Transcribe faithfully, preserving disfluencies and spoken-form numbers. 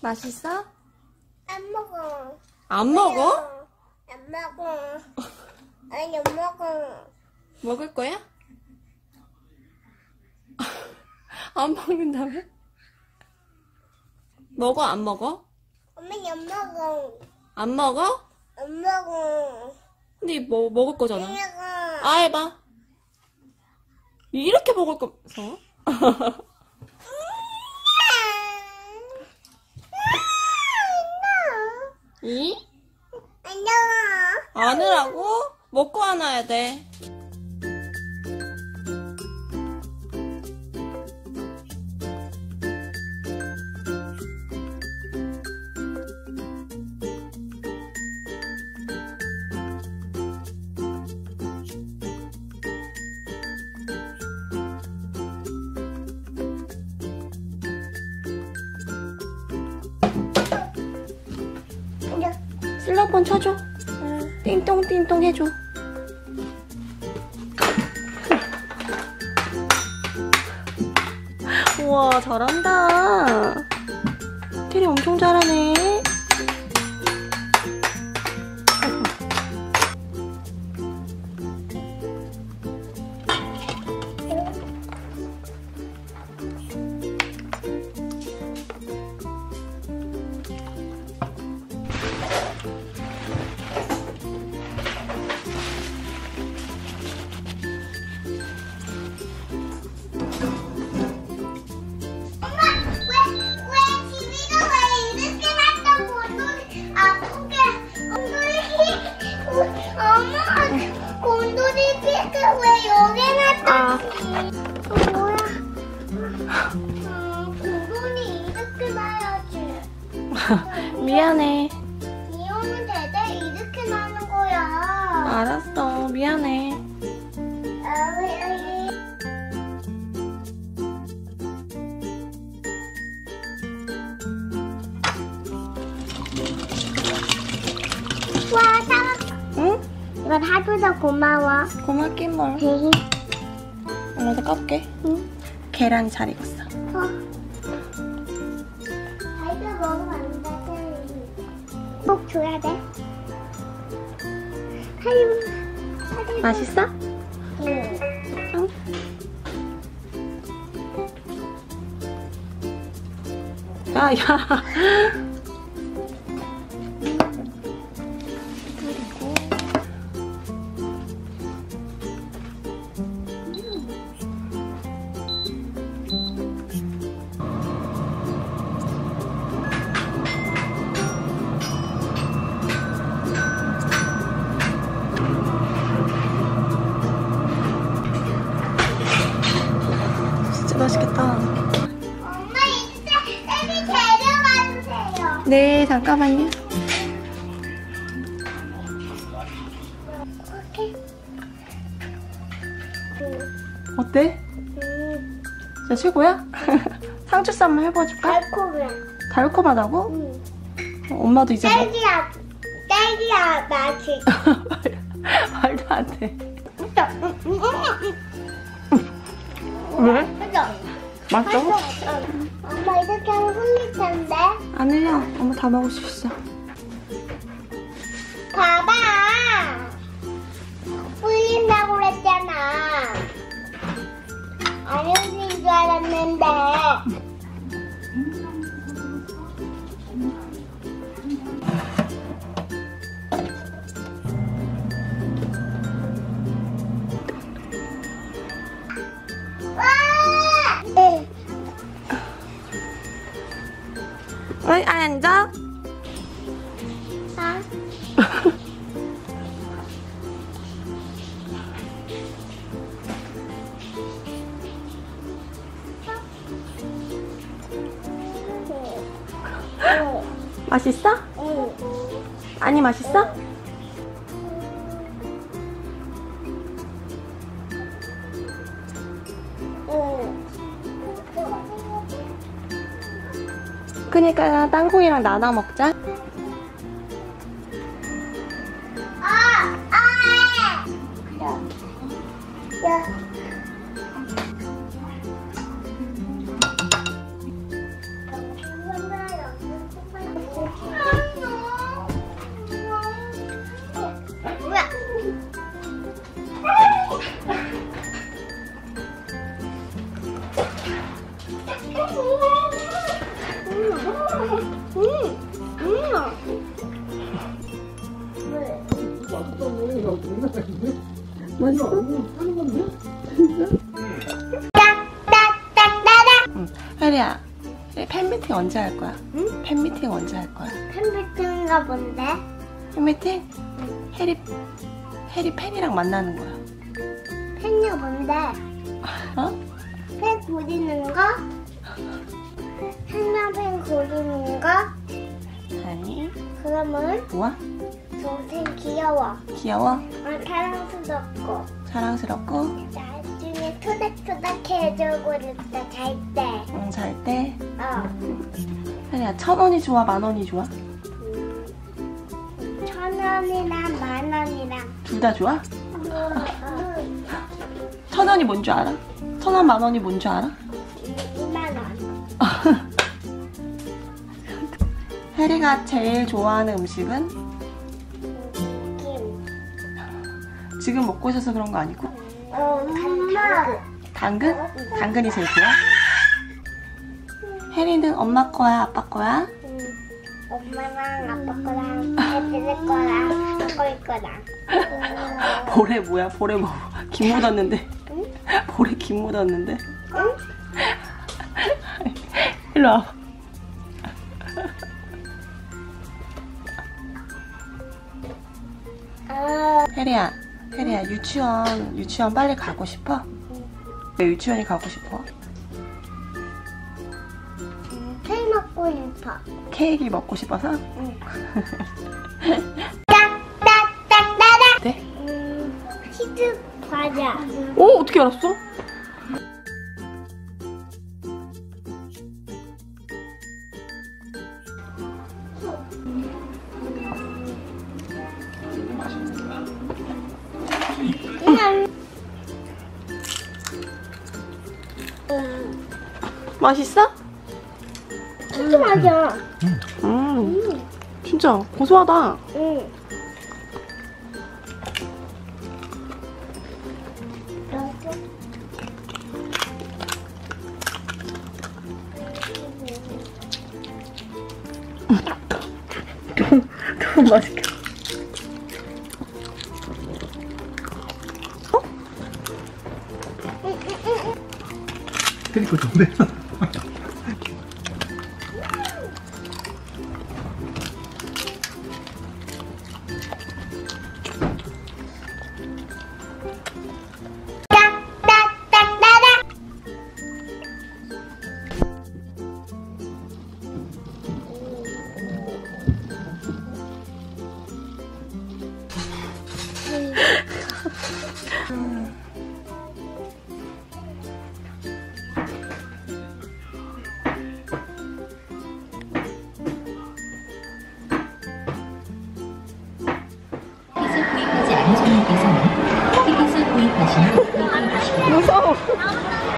맛있어? 안 먹어. 안 먹어? 안 먹어. 아니, 안 먹어. 먹을 거야? 안 먹는다며? 먹어, 안 먹어? 엄마는 안 먹어. 안 먹어? 안 먹어. 근데 뭐 먹을 거잖아. 안 먹어. 아, 해봐. 이렇게 먹을 거면서? 이? 안 먹어. 안으라고? 먹고 안아야 돼. 슬로폰 쳐줘. 응. 띵동띵동 해줘. 우와, 잘한다. 테리 엄청 잘하네. 아. 또 뭐야? 음, 공돈이 이렇게 나야지. 미안해. 비 오는 대대 이렇게 나는 거야. 알았어, 미안해. 와, 사왔어. 응? 이건 하줘서 고마워. 고맙긴 뭘. 먼저 까볼게. 응. 계란이 잘 익었어. 어. 아이도 먹으면 안 돼. 꼭 줘야 돼. 하림, 하림. 맛있어? 응. 응. 야, 야. 진짜 맛있겠다. 엄마 이제 애기 데려가 주세요. 네, 잠깐만요. 오케이. 응. 어때? 음, 진짜 최고야? 상추쌈 한번 해봐줄까? 달콤해. 달콤하다고? 응. 어, 엄마도 이제 먹... 딸기야, 딸기야 맛이. 말도 안 돼. 진짜. 응, 응, 응, 응. 왜? 그죠? 맛있어? 맛있어. 엄마 이렇게 하면 흘릴 텐데. 안 흘려. 엄마 다 먹을 수 있어. 봐봐. 흘린다고 그랬잖아. 안 흘린 줄 알았는데. 어이, 앉아. 아. 맛있어? 응. 아니, 맛있어? 응. 그니까 땅콩이랑 나눠 먹자. 아! 아! 야. 응. 혜리야, 팬미팅 언제 할 거야? 응? 팬미팅 언제 할 거야? 팬미팅가 뭔데? 팬미팅? 혜리, 혜리 팬이랑 만나는 거야. 팬이 뭔데? 어? 팬 그리는 거? 팬나팬 그리는 거? 아니. 그러면 뭐야? 동생 귀여워. 귀여워? 어, 사랑스럽고. 사랑스럽고? 나중에 토닥토닥 해주고 그랬다, 잘 때. 응, 잘 때? 어. 혜리야, 천 원이 좋아, 만 원이 좋아? 천 원이랑 만 원이랑. 둘 다 좋아? 어. 천 원이 뭔 줄 알아? 천 원, 만 원이 뭔 줄 알아? 이만 원. 혜리가 제일 좋아하는 음식은? 김. 지금 먹고 있어서 그런 거 아니고? 어, 엄마. 당근? 당근이 제일 좋아? 혜리는 엄마 거야, 아빠 거야? 응. 엄마랑 아빠 거랑 애들 거랑 아빠 거랑. 볼에 뭐야? 볼에 뭐 김 묻었는데? 응? 볼에 김 묻었는데? 응? 일로 와. 아, 혜리야, 혜리야, 유치원, 유치원 빨리 가고 싶어? 왜 유치원이 가고 싶어? 술 먹고 싶어. 케이크 먹고 싶어서? 응. 딱딱딱딱딱. 네? 음, 치즈 과자. 오, 어떻게 알았어? 그냥. 음, 맛있어? 치즈 맛이야. 음, 음, 진짜 고소하다. 응. 너무 맛있겠다. 테리코 좋은데?